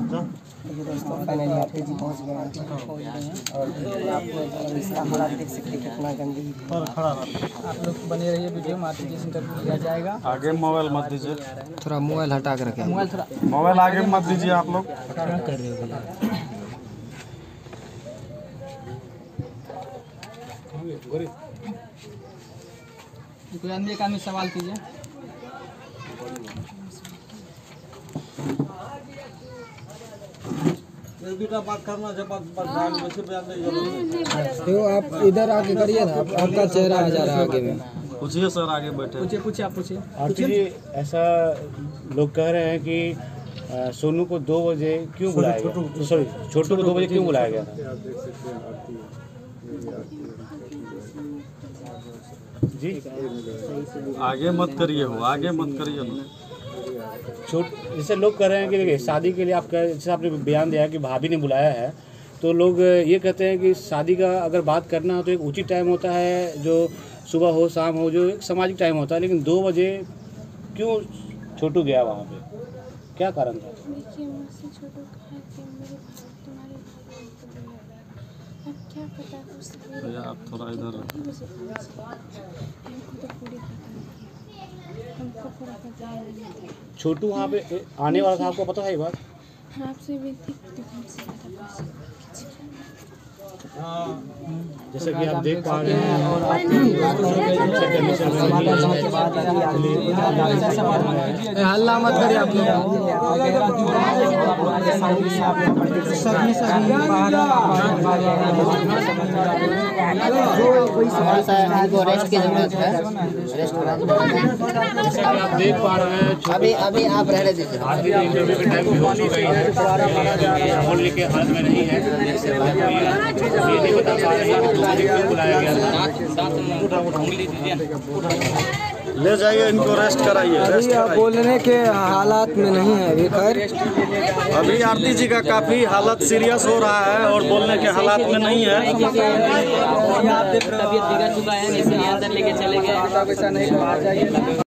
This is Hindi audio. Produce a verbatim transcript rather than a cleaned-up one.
देखिए दोस्तों, फाइनली आरती जी पहुँच गए हैं, पहुँच गए हैं और आप इसका हालात देख सकते हैं कितना गंदगी है। आप लोग बने रहिए वीडियो में, आरती जी से इंटरव्यू लिया जाएगा। आगे मोबाइल मत दीजिए, थोड़ा मोबाइल हटा कर रखें। मोबाइल थोड़ा मोबाइल आगे मत दीजिए आप लोग। क्या कर रहे हो भैया? कोई आदमी एक आदमी सवाल कीजिए। बात करना जब तो आप इधर आके करिए ना, आप, आपका चेहरा आ जा रहा है आगे में। पूछिए सर, आगे बैठे। पूछिए पूछिए आप पूछिए। आरती जी, ऐसा लोग कह रहे हैं कि आ, सोनू को दो बजे क्यों बुलाया गया? सॉरी, छोटू को दो बजे क्यों बुलाया गया था? जी आगे मत करिए, हो आगे मत करिए ना। छोट जैसे लोग कह रहे हैं कि देखिए, शादी के लिए आप कह, जैसे आपने बयान दिया कि भाभी ने बुलाया है, तो लोग ये कहते हैं कि शादी का अगर बात करना हो तो एक उचित टाइम होता है, जो सुबह हो शाम हो, जो एक सामाजिक टाइम होता है, लेकिन दो बजे क्यों छोटू गया वहाँ पे? क्या कारण था? देखिए, मुझसे छोटू कहा कि मेरे भाई तुम्हारे भाई को बुलाया। अब क्या पता उस भैया आप थोड़ा इधर हमको तो पूरी पता नहीं, हमको पूरा पता नहीं था। छोटू वहाँ पे आने वाला था, आपको पता है ये बात? आपसे विनती करती हूँ, हमसे ज़्यादा पैसे जैसे कि आप देख पा रहे हैं और हल्ला मत करिए आप लोग। रेस्ट की जरूरत है, रेस्ट आप देख पा रहे हैं अभी अभी आप रहने दीजिए। आरती जी इंटरव्यू के टाइम बेहोश हो गई है, बोलने के हाल में नहीं है, ये नहीं बता पा रही है कि क्यों बुलाया गया था। ले जाइए इनको, रेस्ट कराइए। रेस्ट कराइए। बोलने के हालात में नहीं है अभी। खैर, अभी आरती जी का काफी हालत सीरियस हो रहा है और बोलने के हालात में नहीं है। तबीयत बिगड़ चुका है, इसलिए अंदर लेके चले गए।